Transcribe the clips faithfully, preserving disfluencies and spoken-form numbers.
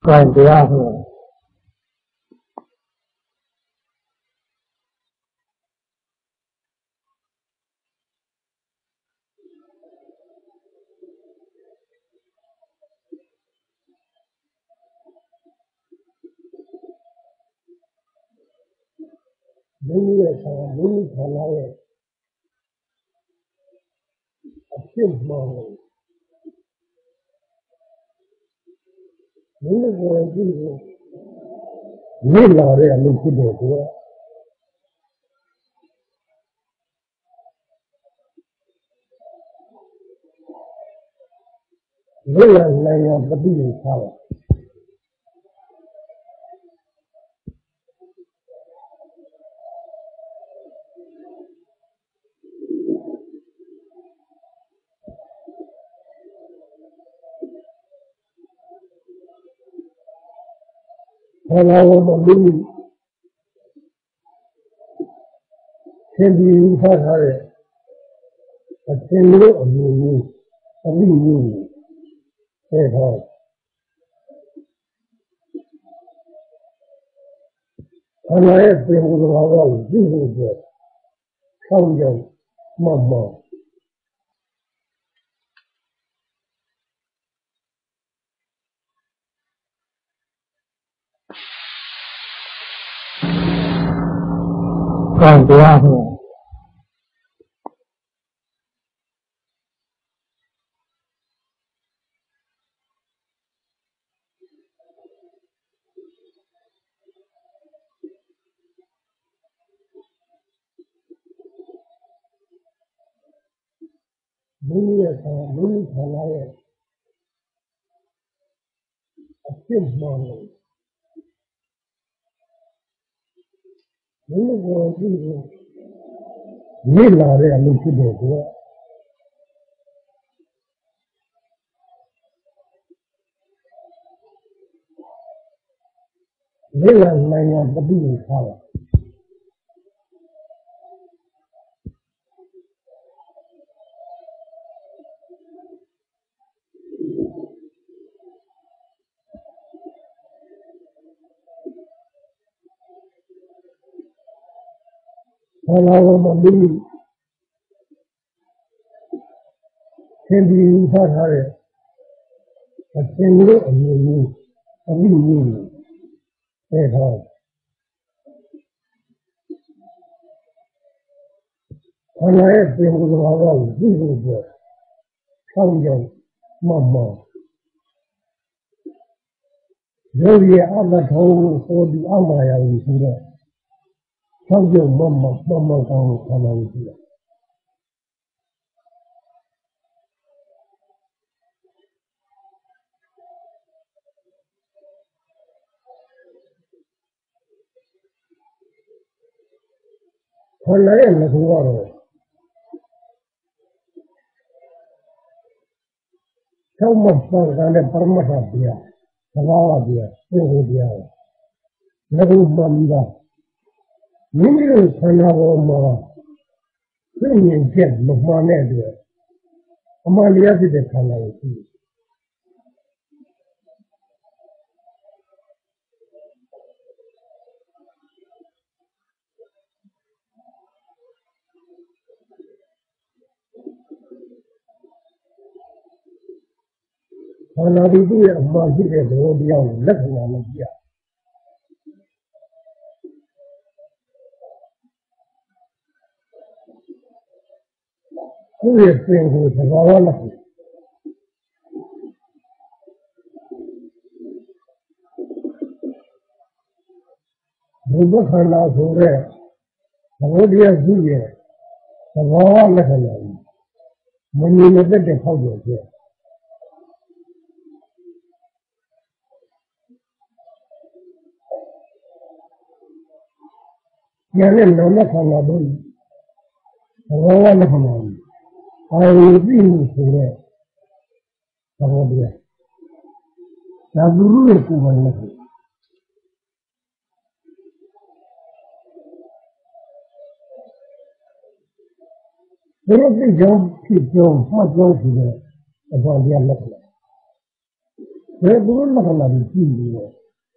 ကံတရားဆိုမိမိရဲ့ဆန္ဒမိမိဆန္ဒရဲ့အဖြစ်မှန်ကိုမိမိကိုယ်ကြည့်လို့လေ့လာတဲ့အလုပ်ဖြစ်တယ်ကွာလေ့လာနိုင်ရပฏิကိုထားတာဘာသာဝင်မလို့သင်ပြီးဖတ်ထားတဲ့အသင်လို့အမျိုးမျိုးအမိမျိုးအဲဒါအနာရဲ့ပြင်ကိုယ်တော်ကိုကြည့်လို့ပြောဆောင်းကြောင်မမကံတရားဆိုမိမိရဲ့ဆန္ဒမိမိဆန္ဒရဲ့အဖြစ်မှန်ကိုမိမိကိုယ်ကြည့်လို့လေ့လာတဲ့အလုပ်ဖြစ်တယ်ကွာလေ့လာနိုင်ရပฏิကိုထားတာဘာသာဝင်မလို့သင်ပြီးဖတ်ထားတဲ့အသင်လို့အမျိုးမျိုးအမိမျိုးအဲဒါအနာရဲ့ပြင်ကိုယ်တော်ကိုကြည့်လို့ပြောဆောင်းကြောင်မမယောဂီအမထောင်းဟောဒီအမယာကိုဆိုတော့ဆောင်းကြောင်မမမမကောင်းခန္ဓာကိုကြည့်ခန္ဓာရဲ့ငါကတော့ကျောင်းမှာပတ်ကလည်းပရမတ္ထဗျာသဘာဝဗျာသင်္ကိုဗျာငါတို့မှန်ပါမိမိတို့ခန္ဓာပေါ်မှာသိဉာဏ်ချက်မမှန်တဲ့အတွက်အမှန်တရားဖြစ်တဲ့ခန္ဓာကိုသိခန္ဓာဒီသူ့ရဲ့အမှန်ဖြစ်တဲ့သဘောတရားကိုလက္ခဏာနဲ့ပြကိုယ့်ရဲ့ပင်ကိုသဘာဝလက္ခဏာဘုဒ္ဓခန္ဓာဆိုတဲ့သဘောတရားသူ့ရဲ့သဘာဝလက္ခဏာကိုမမြင်တဲ့တဲ့ဖောက်တယ်ပြဉာဏ်နဲ့နာမခန္ဓာတို့သဘောဝလက္ခဏာကိုအာရုံပြုမှုဆိုတဲ့သဘောတရားဒါသူတို့ရဲ့ကိုယ်ပိုင်လက္ခဏာဘယ်လိုသိကြောင်းဖြစ်ကြောင်းမှတ်ကြောင်းဆိုတဲ့အပေါ်တရားလက္ခဏာဘယ်လိုလက္ခဏာတွေကြည့်နေလဲ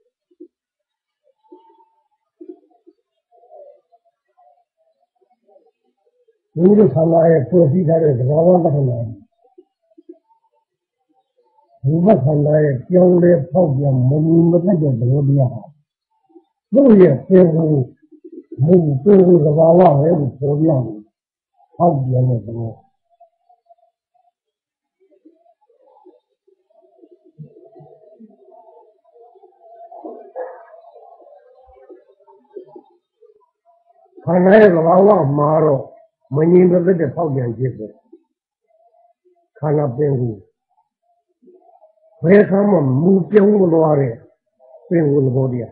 ဒီလိုခန္ဓာရဲ့ဖွဲ့စည်းထားတဲ့သဘာဝလက္ခဏာဒီဘက်ခန္ဓာရဲ့ကြောင်းလဲဖောက်ပြန်မမြင်မတတ်တဲ့သဘောတရားဟာတို့ရဲ့ပေကိုမူပေကိုသဘာဝပဲကိုပေါ်ပြတယ်ဖောက်ပြန်တဲ့သဘောခန္ဓာရဲ့သဘာဝမှာတော့မငြင်းမသက်တဲ့ဖောက်ပြန်ခြင်းပဲခန္ဓာပင်ကိုဘယ်ခါမှမူပြောင်းမသွားတဲ့ပင်ကိုသဘောတရား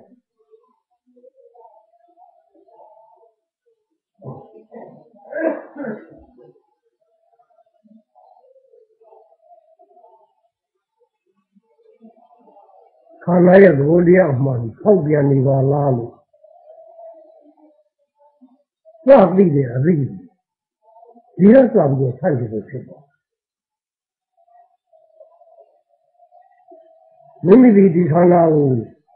ခန္ဓာရဲ့သဘောတရားမှဖောက်ပြန်နေပါလားလို့စသိတဲ့အသိဒီရစပြီးတော့ထိုက်တယ်လို့ဖြစ်သွားမိမိဒီဒီခန္ဓာကို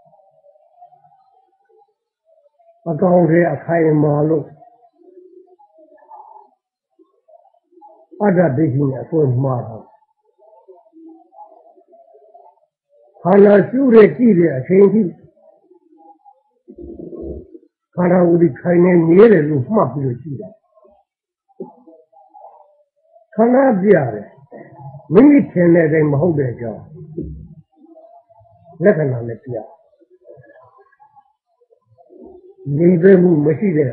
အကောင်ထဲအခိုင်အမာလို့အတ္တဒိဋ္ဌိနဲ့အစွဲမှားတာခန္ဓာရှုရကြည့်တဲ့အချိန်ထိခန္ဓာကိုယ်ဒီခိုင်နေနေတယ်လို့မှတ်ပြီးတော့ကြည့်တာခန္ဓာပြရတယ်မိမိထင်တဲ့အတိုင်းမဟုတ်တဲ့အကြောင်းလက္ခဏာနဲ့ပြနေသေးမှုမရှိတဲ့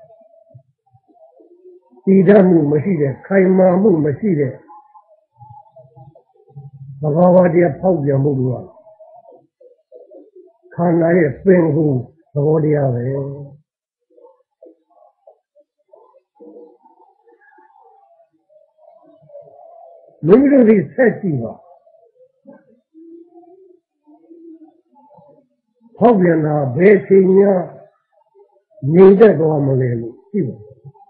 တည်တတ်မှုမရှိတဲ့ခိုင်မာမှုမရှိတဲ့သဘာဝတရားဖောက်ပြန်မှုကခန္ဓာရဲ့ပင်ကိုသဘောတရားပဲမိမိတို့ဒီဆက်ကြည့်ပါဖောက်ပြန်တာဘယ်ချိန်များငြိမ်သက်သွားမလဲလို့ကြည့်ပါ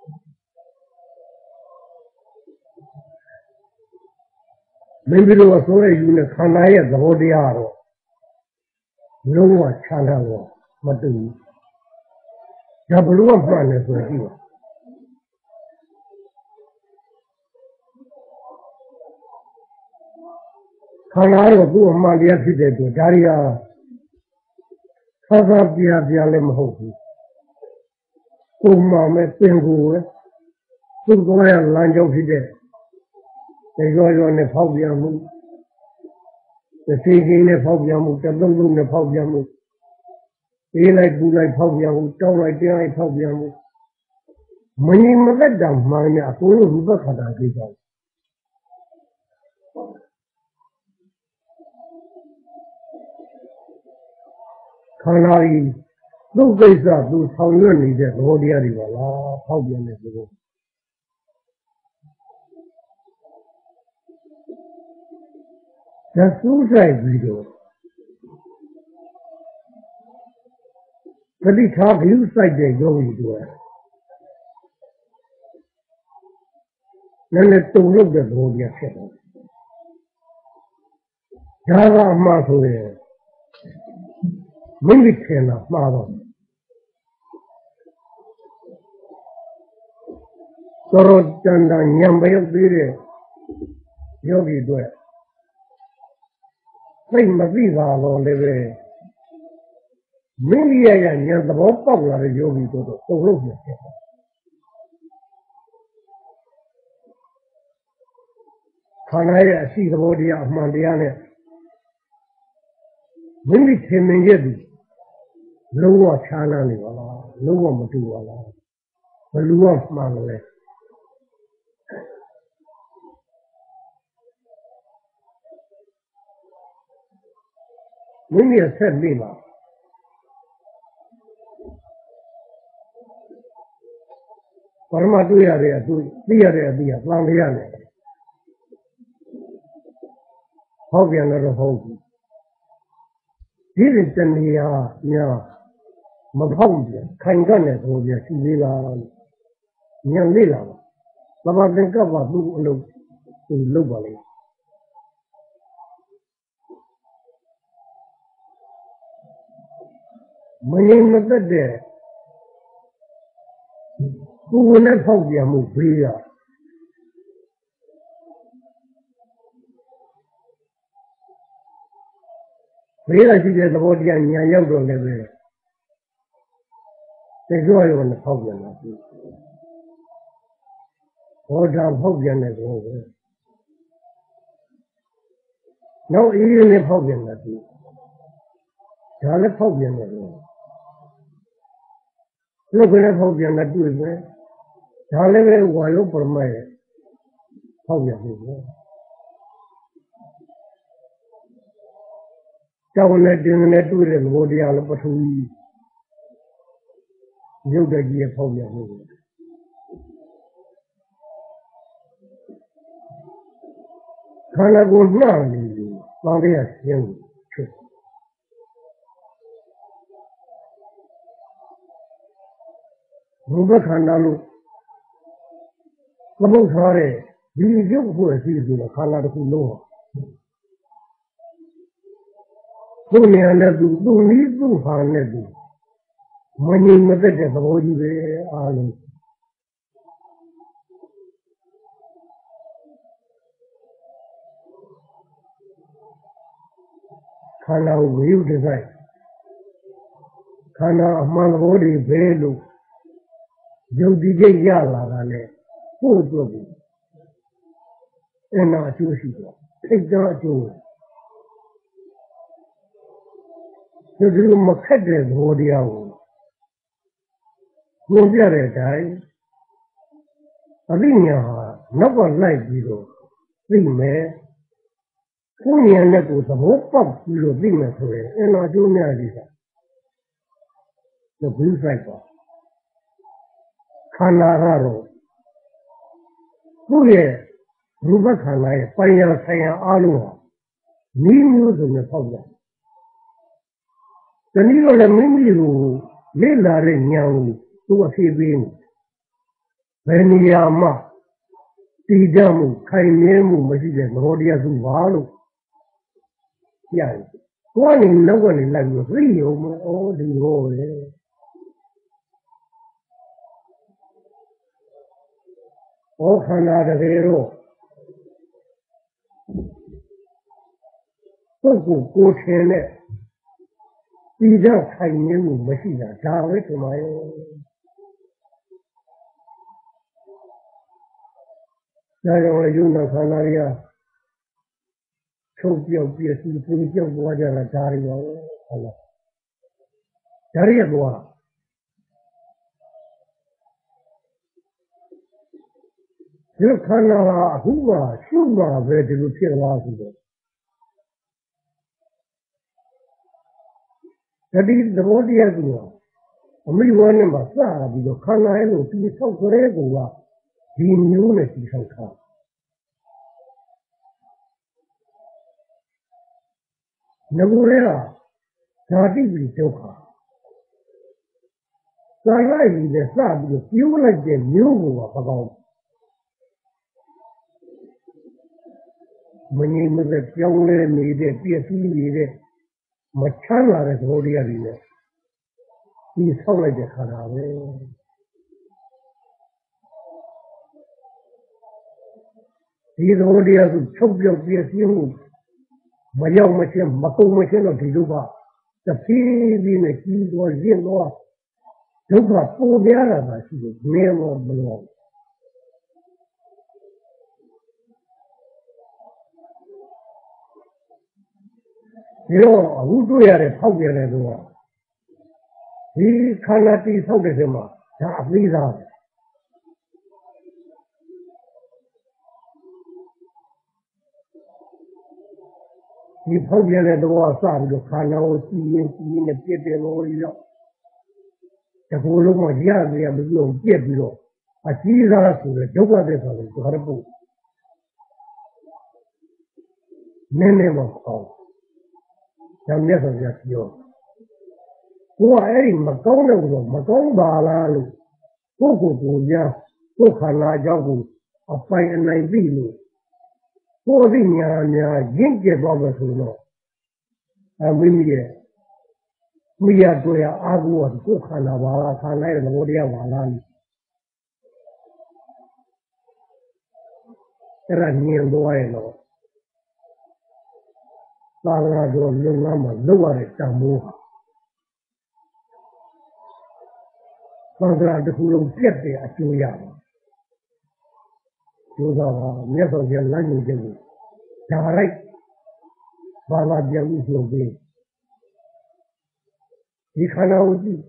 မိမိတို့ကဆိုရယူနဲ့ခန္ဓာရဲ့သဘောတရားတော့လုံးဝခြားတာတော့မတူဘူးဒါဘလို့မှန်တယ်ဆိုကြည့်ပါခန္ဓာတော့သူ့အမှန်တရားဖြစ်တဲ့အတွက်ဒါရီဟာသာသာပြပြလည်းမဟုတ်ဘူးပုံမှန်ပဲပင်ကိုပဲသူ့ကောရလမ်းကြောင်းဖြစ်တဲ့ဒီရောရောနဲ့ဖောက်ပြန်မှုဒီစိတ်ကြီးနဲ့ဖောက်ပြန်မှုတသုံးလုံးနဲ့ဖောက်ပြန်မှုအေးလိုက်ပူလိုက်ဖောက်ပြန်မှုတောင်းလိုက်တင်းလိုက်ဖောက်ပြန်မှုမငြိမ်မသက်တာမှန်တယ်အကုန်လုံးရူပခန္ဓာကိစ္စခန္ဓာကြီးသူ့ကိစ္စသူဆောင်ရွက်နေတဲ့သဘောတရားတွေပါလားဖောက်ပြန်တဲ့သဘောဒါစူးစိုက်ပြီးတော့ပဋိဌာဂယုစိုက်တဲ့ယောဂီတွေလည်းလည်းတုံ့လုပ်တဲ့သဘောတရားဖြစ်တယ်ဒါကအမှားဆိုရင်မိမိထင်တာမှားတော့တော်တော်တန်တန်ညံပရုပ်သေးတဲ့ယောဂီတွေစိတ်မသိတာတော့လည်းပဲမိမိရဲ့ဉာဏ်သဘောပေါက်လာတဲ့ယောဂီတို့တော့တုံ့လုပ်နေတယ်ခန္ဓာရဲ့အရှိသဘောတရားအမှန်တရားနဲ့မိမိထင်မြင်ရဲ့ဒီလုံးဝခြားနားနေပါလားလုံးဝမတူပါလားဘယ်လိုမှမှန်လဲမိမိရဲ့ဆက်နေပါပရမတွေ့ရတဲ့အတွေ့သိရတဲ့အသိကသံဃာနဲ့ဟောက်ပြန်တော့ဟုတ်ဘူးဒီလိုတဏှာများမဖောက်ပြန်ခိုင်တဲ့သဘောတရားရှိသေးလားညံလေးလားသဘာသင်္ကပ္ပသူ့အလုပ်သူလုပ်ပါလေ Many method there. Who will not help you move here? Where I see the body and young on the way. They go on the problem. Hold down Hogan as over. No, even if Hogan that is. Charlotte Hogan as well. Look at Hogan that do it. Charlotte while over my Hogan is well. Down at the network and what the other person you get your Hogan. Can I go now? Well, yes, young. Ruba Kanalu. Come sorry. We give who is easy, a color who know. Don't need to need to find it. Money method is about you. Are Kana will design. Kana Malvodi Velu. You did Yala, who will be? And not you, take that you. You do Macadam, what the hour. No, the other time. Alinia, never like you. Three men. Only a net was a whole pump, you will be my friend, and I do not the blue cycle. Kanararo. Who is Rubakana, Paya Saya Alua? Name you in the problem. The Nilo de Mimilu, Lila Renyang, to a few Veniyama, Tijamu, Kainemu, Majid, Rodia Zuvalu. Yes. One in no one in like you, really, all the whole. Oh, Hanada Vero. So go tell it. These are tiny machines, down to my own. Now, you know, Canaria. So you be a secret of water at Dario. Dario. You can't who are Shuma where to look here last ago. That is the body as well. Only one number, sir, because Kana to be so correct, the immunity shall come. Nagurera, Nati will take her. So I like the sun, you feel like the new about. When you make a young lady, a P S C, Machana is already a reader. He is so like a Harawe. He is already a choke your P S C. Mayao machine, Mako machine of Tijuba. The P in a key was in law. Juba, poor Yara, she was name of belong. You know, who do you have a powder as well? He cannot be so good him up. Please ask. He powder at the wall side, you cannot see in the pit or you. The whole of my yard, we have no get below. A cheese asked to the Juba de Harabu. Many of all. Now, never just you. Who are adding McDonald, McDonald, Coco Puya, Kokana Jagu, a fine and nine billion. Four Vinia, Jinky Roberts, you know. And we here. မိရတွေ့ရအာဟုကကိုယ်ခန္ဓာပါလားခန္ဓာရဲ့သဘောတရားပါလားအဲ့ဒါမြင်သွားရင်တော့သာသနာတော်လုံလမ်းမှာလောက်ရတဲ့တန်ဖိုးဟာသာသနာတစ်ခုလုံးပြတ်တဲ့အကျိုးရပါကျိုးသာပါမြတ်စွာဘုရားလမ်းညွှန်ချက်ကိုဒါရိုက်ဘာသာပြန်ပြီးလုပ်ပြီးဒီခန္ဓာကိုကြည့်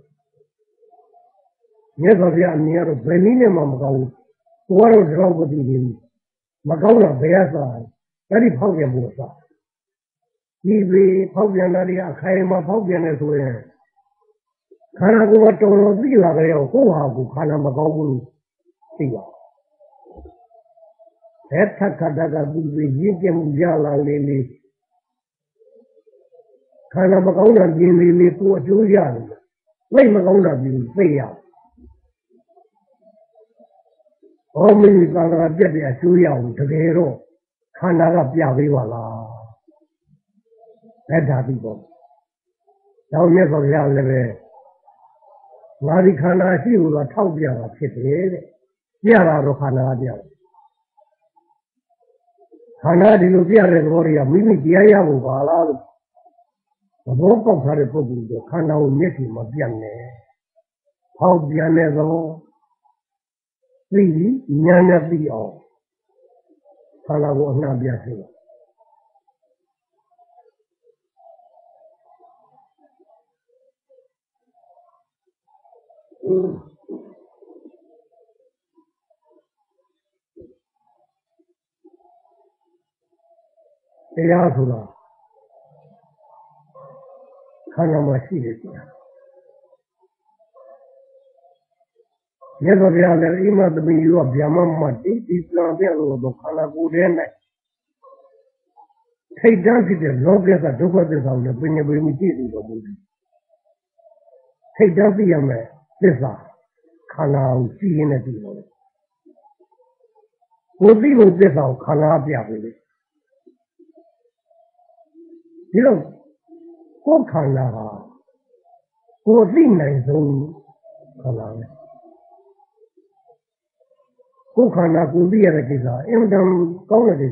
မြတ်စွာဘုရားအမြင်ကတော့ဘယ်နည်းနဲ့မှမကောင်းဘူးကိုကတော့ဒီလောက်မသိသေးဘူးမကောင်းတာဘယ်အစားအဲ့ဒီဖောက်ပြန်မှုအစားဒီပေဖောက်ပြန်တာတွေအခိုင်အမာဖောက်ပြန်နေဆိုရင်ခန္ဓာကိုယ်ကတော်တော်သိလာကြရောကိုယ့်ဟာကိုခန္ဓာမကောင်းဘူးသိပါဘယ်ထက်ခတ်တာကဒီပေရင့်ကျက်မှုရလာလေလေခန္ဓာမကောင်းတာပြင်းလေလေကိုအကျိုးရတယ်လိတ်မကောင်းတာပြင်းသိရဘောမင်းသာသာပြက်ပြက်အကျိုးရအောင်တကယ်တော့ခန္ဓာကပြပေးပါလားအဲ့ဒါဒီပေါ့တော့မြတ်စွာဘုရားလည်းပဲငါဒီခန္ဓာရှိလို့တော့ထောက်ပြတာဖြစ်တယ်တဲ့ပြတာတော့ခန္ဓာကပြတယ်ခန္ဓာဒီလိုပြတဲ့သဘောတွေကမိမိတရားရဖို့ပါလားလို့သဘောပေါက်ထားတဲ့ပုဂ္ဂိုလ်ကခန္ဓာကိုမျက်ခြေမပြတ်နဲ့ဟောက်ပြန်တဲ့သဘောသိပြီးဉာဏ်နဲ့သိအောင်ခန္ဓာကိုအနှံ့ပြစေတရားဆိုတာခန္ဓာမှာရှိတယ်ဆိုတာမြတ်စွာဘုရားလည်းအိမသမီးရောဗျာမမတိဒီစံပြလို့တော့ခန္ဓာကိုယ်ထဲနဲ့ထိတ်တန့်ဖြစ်တဲ့လောကသဒုက္ခသစ္စာကိုပညာပရိမိကြည့်နေတော်မူတယ်ထိတ်တန့်သိရမယ်သစ္စာခန္ဓာကိုကြည့်ရင်းနဲ့သိလို့ကိုသိလို့သစ္စာကိုခန္ဓာပြပြီလေဒီတော့ကိုယ်ခန္ဓာဟာကိုသိနိုင်ဆုံးခန္ဓာပဲကိုယ်ခန္ဓာကိုသိရတဲ့ကိစ္စအင်မတန်ကောင်းတဲ့ကိစ္စ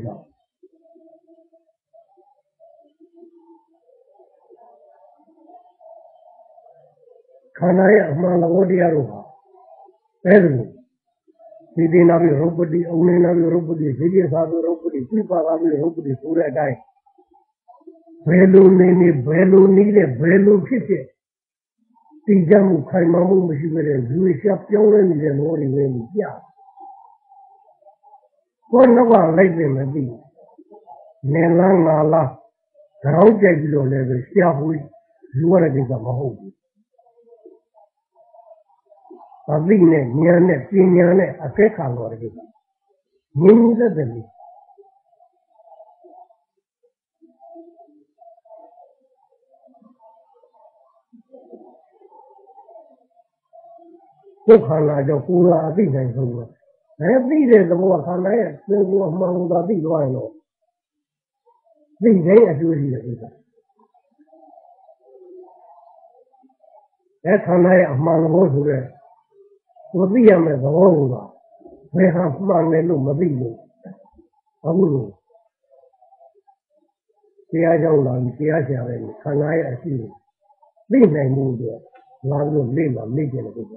ခန္ဓာရဲ့အမှန်သဘောတရားတို့ဟာအဲ့ဒါဒီဒီနာပြီးရုပ်ပတိအုံနေနာပြီးရုပ်ပတိဈေးပြသာပြီးရုပ်ပတိပြပါပါပြီးရုပ်ပတိဆိုတဲ့အတိုင်းဘယ်လိုနေနေဘယ်လိုနည်းနဲ့ဘယ်လိုဖြစ်ဖြစ်တည်ကြမှုခိုင်မာမှုမရှိကြတဲ့လူရှားပြောင်းလဲနေတဲ့လောတွေပဲပြကိုယ်တော့လိုက်တယ်မသိနေလားငါလားကြောက်ကြိုက်ပြီးတော့လည်းပဲရှားဖို့လူရတဲ့ကိစ္စမဟုတ်ဘူးအသိနဲ့ဉာဏ်နဲ့ပညာနဲ့အကဲခါလို့တဲ့ကိစ္စမြင်နေတဲ့တည်းကိုယ်ခန္ဓာကြောင့်ကိုယ်ကအသိနိုင်ဆုံးပဲအဲသိတဲ့သဘောခန္ဓာရဲ့သင်္ဘောအမှန်ကိုသာသိသွားရင်တော့သိတဲ့အကျိုးရှိတဲ့ကိစ္စအဲခန္ဓာရဲ့အမှန်သဘောဆိုတဲ့ကိုသိရမယ့်သဘောကဘယ်ဟာမှန်တယ်လို့မသိဘူးအခုလို့တရားကြောင့်လာပြီးတရားရှာတယ်ခန္ဓာရဲ့အရှိကိုသိနိုင်မှုတွေလာလို့လေ့လာလေ့ကျင့်တဲ့ကိစ္စ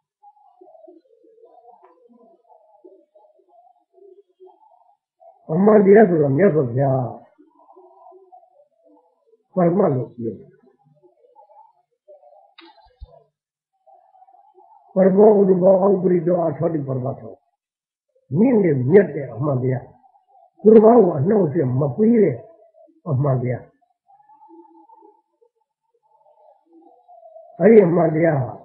အမှန်တရားဆိုတော့မြတ်စွာဘုရားပိုင်မှလို့ပြောပရဘောဥဒ္ဓဘောအောပရိတောအထောတိပရမတ်သောမြင့်နဲ့မြတ်တဲ့အမှန်တရားကုရဘောကိုအနှောင့်အယှက်မပေးတဲ့အမှန်တရားအဲ့ဒီအမှန်တရားဟာ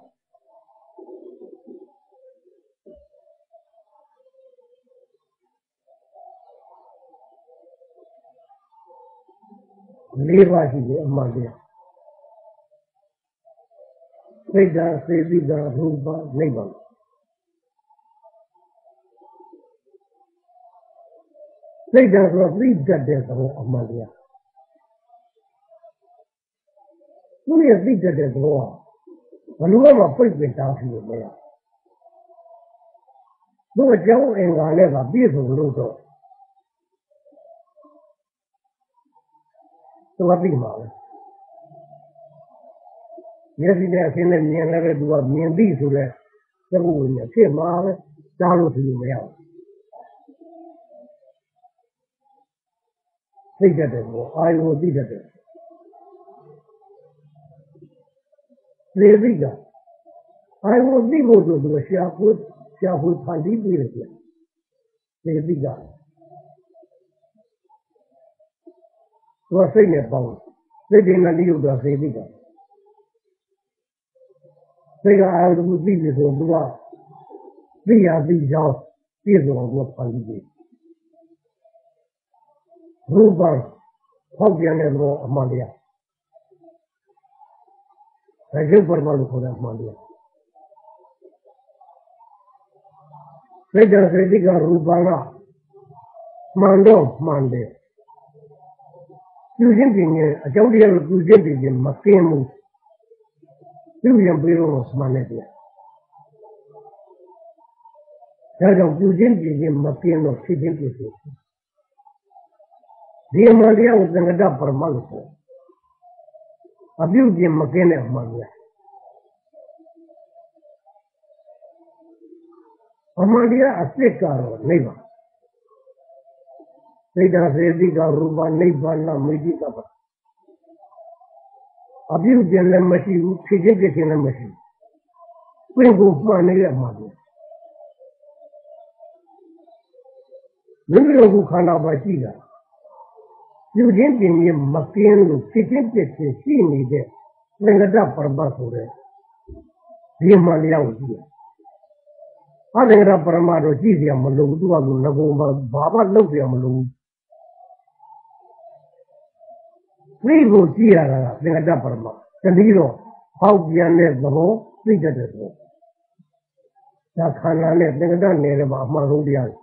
လေးပါးရှိတယ်အမှန်တရားစိတ်ဓာတ်စေတိဓာတ်ရူပနိဗ္ဗာန်စိတ်ဓာတ်ဆိုသိတတ်တဲ့သဘောအမှန်တရားသူရဲ့သိတတ်တဲ့သဘောကဘယ်လိုမှပြိပင်တာရှိလို့မရသူ့အကြောင်းအင်္ဂါနဲ့ကပြည့်စုံလို့တော့သူကသိမှာပဲမျက်စိနဲ့အဆင်းနဲ့မြင်လည်းပဲသူကမြင်သိဆိုတဲ့သဘောဝင်ဖြစ်မှာပဲကြားလို့ဒီလိုမရဘူးသိတတ်တယ်ဘောအာယုသိတတ်တယ်လေသိကအာယုသိဖို့ဆိုသူကရှာဖွေရှာဖွေဖန်တီးပြီးတယ်ပြန်လေသိကသူကစိတ်နဲ့ပေါင်းစိတ်တွေနဲ့လိရုပ်တော့စိတ်သိကစိတ်ကအာယုသိပြီဆိုသူကသိရသိကြောင်းပြည့်စုံအောင်သူကဖန်တီးပြီးရူပံဖောက်ပြန်တဲ့ဘောအမှန်တရားဒါရုပ်ပရမလို့ခေါ်တဲ့အမှန်တရားစိတ်ဓာတ်စိတ်ကရူပံကမှန်တော့မှန်တယ်ပြုခြင်းပင်ရဲ့အကြောင်းတရားကိုပြုခြင်းပင်မကင်းဘူးပြုရင်ပြီးတော့မှန်တယ်ဗျာဒါကြောင့်ပြုခြင်းပင်မကင်းတော့ဖြစ်ခြင်းဖြစ်ဖြစ်ဒီအမှန်တရားကိုသင်္ကတပရမလို့ခေါ်အပြုခြင်းမကင်းတဲ့အမှန်တရားအမှန်တရားအစ်စ်ကတော့နိဗ္ဗာန်စိတ်ဓာတ်စေတိကရူပနိဗ္ဗာန်မေတိကပအပြုခြင်းလည်းမရှိဘူးဖြစ်ခြင်းဖြစ်ခြင်းလည်းမရှိဘူးပြင်ကိုမှန်နေတဲ့အမှန်တရားမိမိတို့ကခန္ဓာပါရှိတာပြုခြင်းပြင်ရင်မကင်းလို့ဖြစ်ခြင်းဖြစ်ခြင်းရှိနေတဲ့သင်္ကတပရမဆိုတဲ့ဒီမှန်တရားကိုကြည့်ရအသင်္ကတပရမတော့ကြည့်ရမလို့သူကလူငကုံဘာမှလုပ်ရမလို့ဒီကိုကြည့်ရတာကသင်္ကတပရမတတိတော့ဟောက်ပြန်တဲ့သဘောသိတတ်တဲ့သဘောဒါခန္ဓာနဲ့သင်္ကတနယ်လည်းမှာအမှန်ဆုံးတရား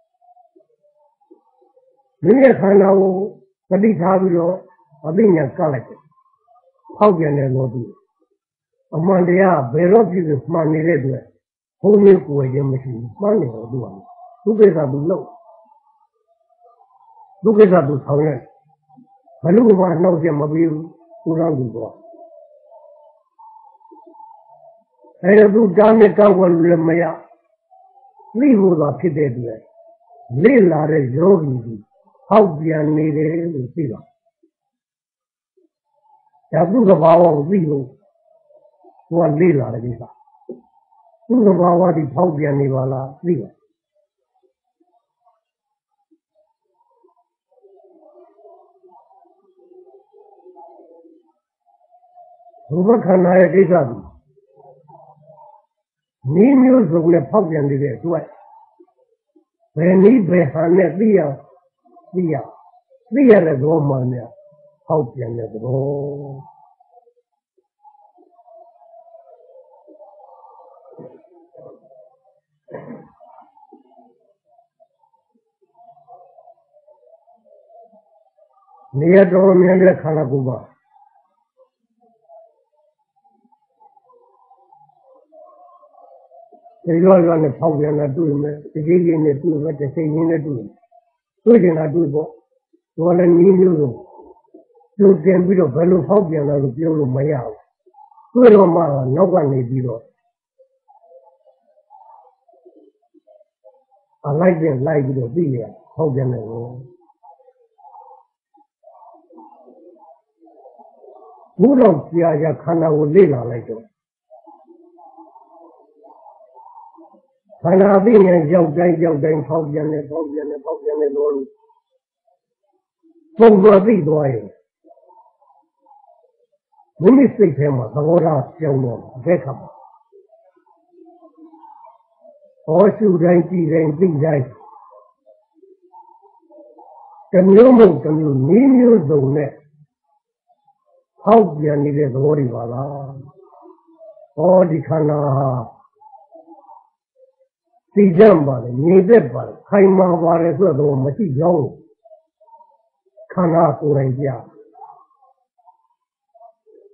မိမိခန္ဓာကိုပဋိထားပြီးတော့အသိဉာဏ်ကလိုက်တယ်ဟောက်ပြန်တဲ့လို့သူအမှန်တရားဘယ်တော့ဖြစ်မှန်နေတဲ့အတွက်ဘုံမျိုးကိုယ်ရင်မရှိဘူးမှန်တယ်တော့သူကသူကိစ္စသူလုပ်သူကိစ္စသူဆောင်ရဲဘလို့မှနှောက်ချက်မပြီးဘူးသူတော်သူတော့အဲဒါသူတားနဲ့ကောက်ွယ်လည်းမရသိဖို့သာဖြစ်တဲ့အတွက်လေ့လာတဲ့ယောဂီကြီးဟောက်ပြန်နေတယ်လို့သိပါဒါသူ့ကဘာဝကိုသိလို့သူကလေ့လာတဲ့ကိစ္စသူ့ကဘာဝဒီဟောက်ပြန်နေပါလားသိပါရူပခန္ဓာရဲ့ကိစ္စဒီနည်းမျိုးစုံနဲ့ဖောက်ပြန်နေတဲ့အတွက်ဘယ်နည်းဘယ်ဟန်နဲ့သိရသိရသိရတဲ့သဘောမှန်များဖောက်ပြန်တဲ့သဘောနေရတော်များတဲ့ခန္ဓာကိုယ်ပါဒီလိုလိုနဲ့ဖောက်ပြန်တာတွေ့မယ်ဒီကြီးကြီးနဲ့တွေ့မယ်တစ်စိမ့်ရင်းနဲ့တွေ့မယ်တွေ့ချင်တာတွေ့ပေါ့ဒီကလည်းနည်းမျိုးစုံကျိုးတင်ပြီးတော့ဘယ်လိုဖောက်ပြန်လာလို့ပြောလို့မရဘူးတွေ့တော့မှနောက်ကနေပြီးတော့အလိုက်တဲ့လိုက်ပြီးတော့သိရဖောက်ပြန်တယ်ကိုဘုရားကြာကြာခန္ဓာကိုလေ့လာလိုက်တော့ခန္ဓာအသိဉာဏ်ရောက်တိုင်းရောက်တိုင်းဖောက်ပြန်တယ်ဖောက်ပြန်တယ်ဖောက်ပြန်တယ်လို့ပုံတော်သိသွားရင်မိမိစိတ်ထဲမှာသဘောထားပြောင်းတော့ဘယ်ခါမှာဟောရှုတိုင်းကြည်တိုင်းသိတိုင်းတမျိုးမဟုတ်တမျိုးနည်းမျိုးစုံနဲ့ဟောက်ပြန်နေတဲ့သဘောတွေပါလားဟောဒီခန္ဓာဟာသိကြပါလေနေတတ်ပါလေခိုင်မာပါလေဆိုတော့မရှိကြောင်းခန္ဓာကိုယ်တိုင်ကြ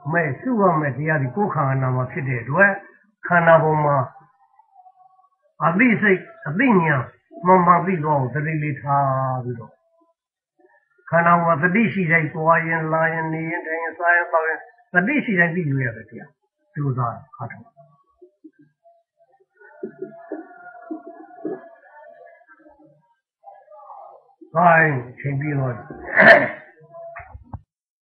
မဲ့စုရမဲ့တရားဒီကိုယ်ခန္ဓာမှာဖြစ်တဲ့အတွက်ခန္ဓာပေါ်မှာအသိစိတ်အသိဉာဏ်မှန်မှန်သိတော့သတိလေးထားပြီးတော့ခန္ဓာမှာသတိရှိတိုင်းတွားရင်လာရင်နေရင်ထိုင်ရင်စားရင်တောက်ရင်သတိရှိတိုင်းသိလို့ရတယ်တရားကြိုးစားအားထုတ်ဟိုင်းချိန်ပြီးတော့